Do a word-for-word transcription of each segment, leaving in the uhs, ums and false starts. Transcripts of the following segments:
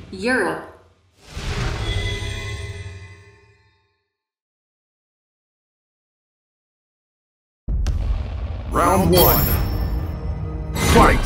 Europe. Round one. Fight!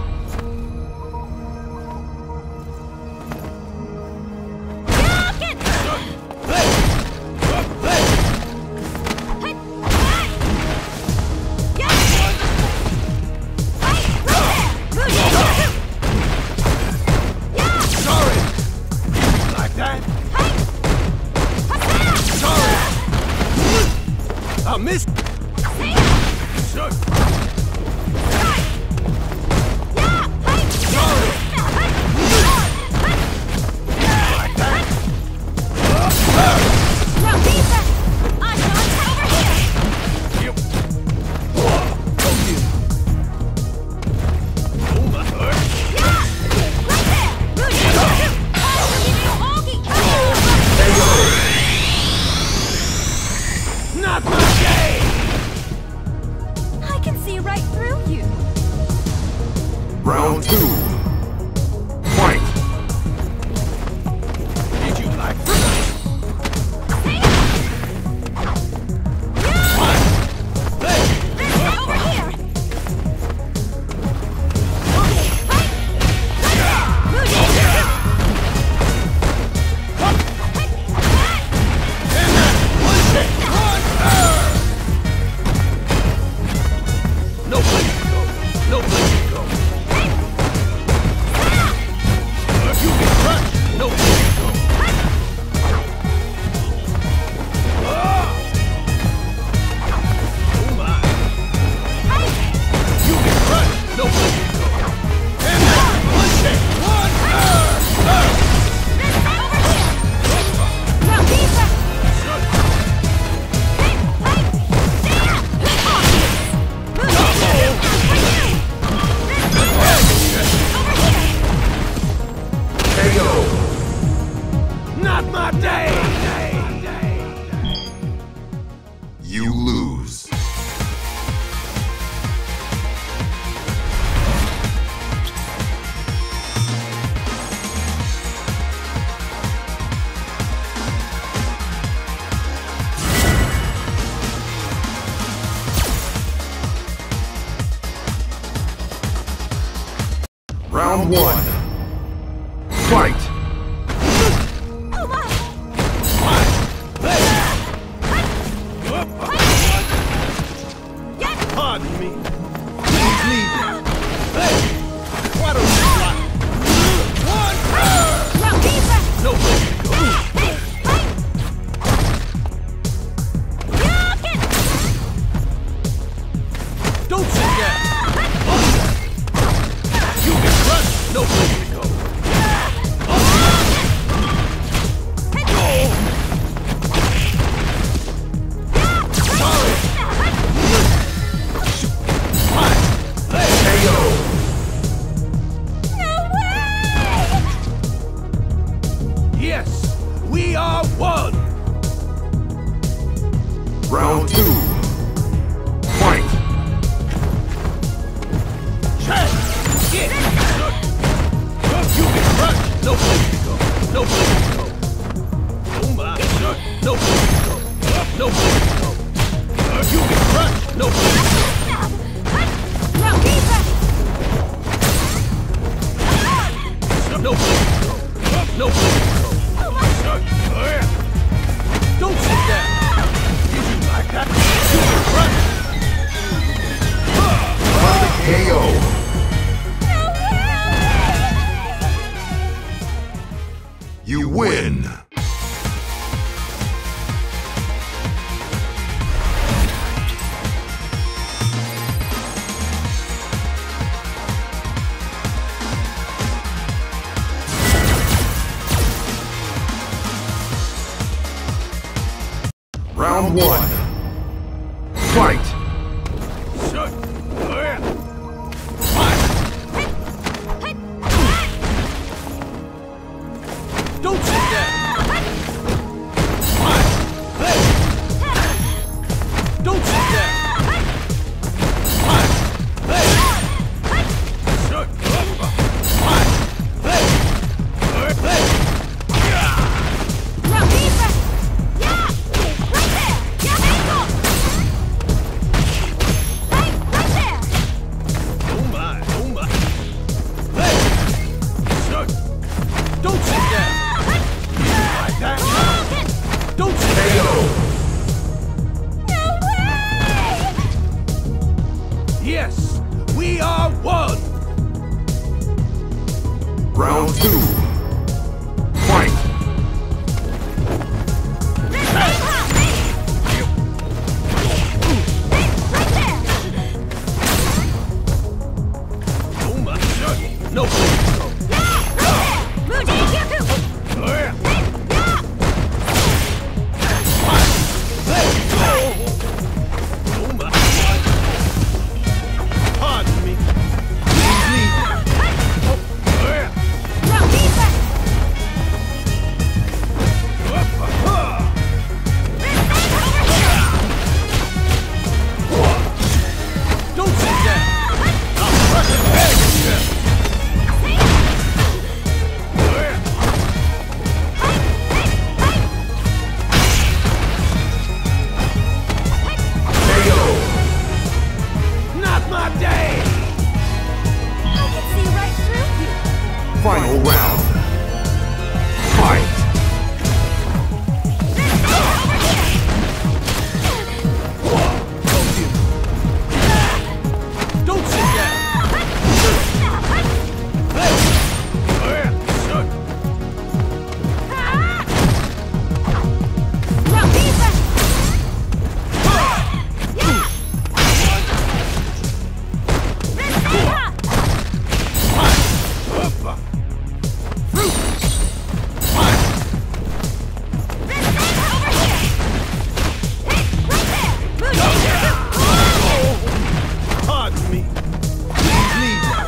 I missed. Round two. Fight! Did you like this? Over here! No place to go. No place to go. You get crushed. No place to go. Oh my. You get crushed. No place to go. And that one shake. One. Uh, uh. Not my day! You lose. Round one. Fight! Pardon me. Please leave me. Hey! Why don't you fly? One! No place to go. Don't sit down. You can run. No place to go. Yes, we are one! Round two. Fight! Check! Get! You can run! No place to go! No place to go! Oh my! No place to go! No place to go! You can run! No place to go! No place to go! No place to go! Don't sit down! Did you like that? You can run! K O. You win. Round one. Fight! Don't sit down! Don't sit down! Hey! We are one! Round two. Fight! Oh my God! No place to go! Oh my God! Pardon me. Please leave. Don't sit down. I'll crush the bag of you. Not my day. I can see right through you. Final round. Fight! Don't sit down. Pardon me. Please leave now.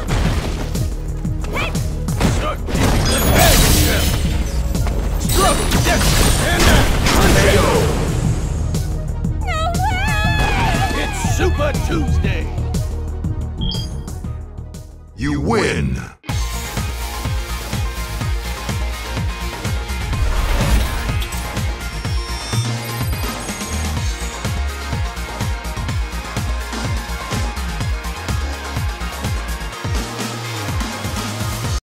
Start giving the bag of you. Struggle, yes, and now. No way! It's Super Tuesday. You win!